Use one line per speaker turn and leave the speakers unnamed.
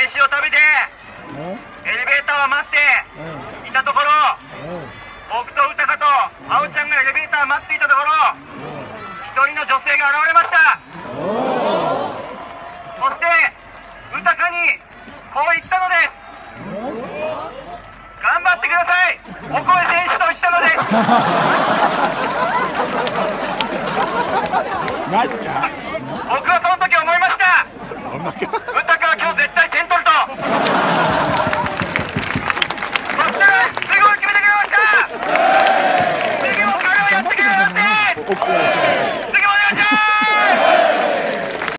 飯を食べてエレベーターを待っていたところ、僕と歌香とあおちゃんがエレベーターを待っていたところ、一人の女性が現れました。そして歌香にこう言ったのです。頑張ってください、オコエ選手と言ったのです。
マジか。
僕はその時思いました。